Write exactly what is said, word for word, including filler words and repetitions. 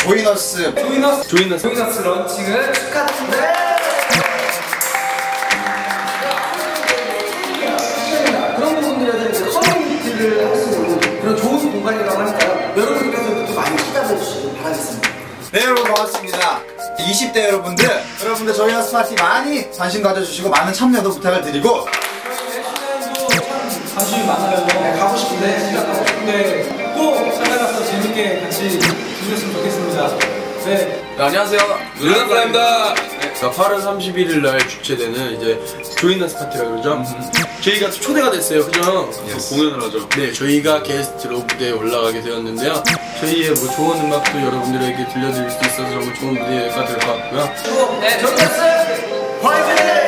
조이너스 조이너스 조이너스 조이너스 런칭을 축하드립니다. 그런 부분들에 대해서 커뮤니티를 할 수 있는 그런 좋은 공간이라고 할까요? 여러분들께서도 또 많이 찾아봐 주시길 바라겠습니다. 네 여러분 반갑습니다. 이십 대 여러분들 여러분들 조이너스 파티 많이 관심 가져주시고 많은 참여도 부탁을 드리고 관심이 많아요. 네, 가고 싶은데 시간 가고 싶은데 꼭 찾아가서 재밌게 같이 즐겼으면 좋겠습니다. 네. 네, 안녕하세요 누나입니다. 네, 팔월 삼십일일 날 주최되는 이제 조이너스 파티라고 그러죠. 음. 저희가 초대가 됐어요, 그죠? Yes. 공연을 하죠. 네, 저희가 게스트로 무대에 올라가게 되었는데요. 저희의 뭐 좋은 음악도 여러분들에게 들려드릴 수 있어서 정말 좋은 무대가 될 것 같고요. 네, 조이너스 화이팅!